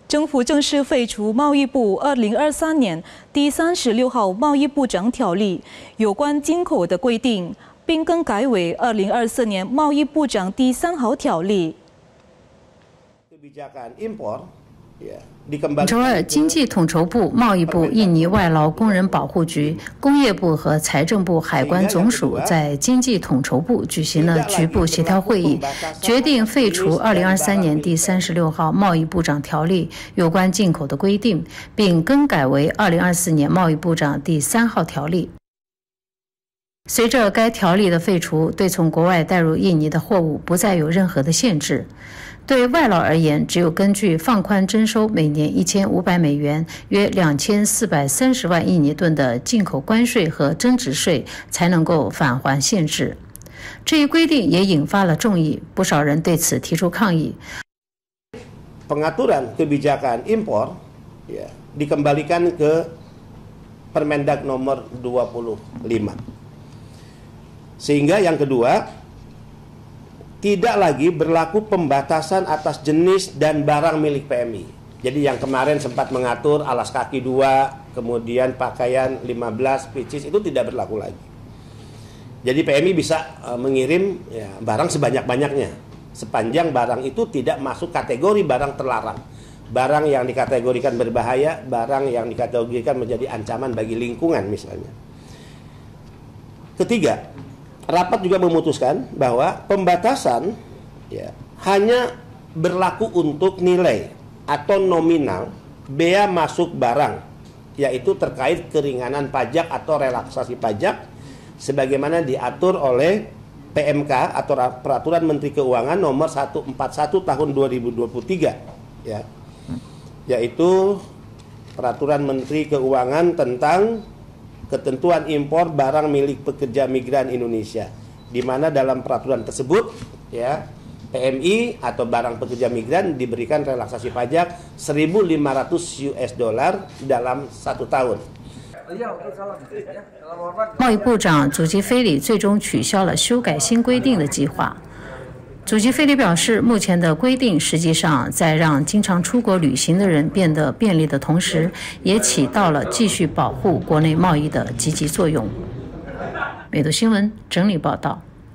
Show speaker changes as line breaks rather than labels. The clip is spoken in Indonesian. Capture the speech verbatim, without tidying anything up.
政府正式废除贸易部二零二三年第三十六号贸易部长条例有关进口的规定，并更改为二零二四年贸易部长第三号条例。
周二，经济统筹部、贸易部、印尼外劳工人保护局、工业部和财政部海关总署在经济统筹部举行了局部协调会议，决定废除二零二三年第三十六号贸易部长条例有关进口的规定，并更改为二零二四年贸易部长第三号条例。随着该条例的废除，对从国外带入印尼的货物不再有任何的限制。对外劳而言，只有根据放宽征收每年一千五百美元（约两千四百三十万印尼盾）的进口关税和增值税，才能够返还限制。这一规定也引发了众议，不少人对此提出抗议。
Pengaturan kebijakan impor ya, dikembalikan ke Permendag nomor dua puluh lima. Sehingga yang kedua, tidak lagi berlaku pembatasan atas jenis dan barang milik P M I. Jadi yang kemarin sempat mengatur alas kaki dua, kemudian pakaian lima belas, pieces, itu tidak berlaku lagi. Jadi P M I bisa uh, mengirim ya, barang sebanyak-banyaknya, sepanjang barang itu tidak masuk kategori barang terlarang. Barang yang dikategorikan berbahaya, barang yang dikategorikan menjadi ancaman bagi lingkungan misalnya. Ketiga, rapat juga memutuskan bahwa pembatasan ya, hanya berlaku untuk nilai atau nominal bea masuk barang, yaitu terkait keringanan pajak atau relaksasi pajak sebagaimana diatur oleh P M K atau Peraturan Menteri Keuangan nomor seratus empat puluh satu tahun dua ribu dua puluh tiga ya, yaitu Peraturan Menteri Keuangan tentang ketentuan impor barang milik pekerja migran Indonesia, di mana dalam peraturan tersebut ya P M I atau barang pekerja migran diberikan relaksasi pajak seribu lima ratus U S dollar dalam satu tahun。
贸易部长祖基菲里最终取消了修改新规定的计划。祖基菲里表示，目前的规定实际上在让经常出国旅行的人变得便利的同时，也起到了继续保护国内贸易的积极作用。美读新闻整理报道。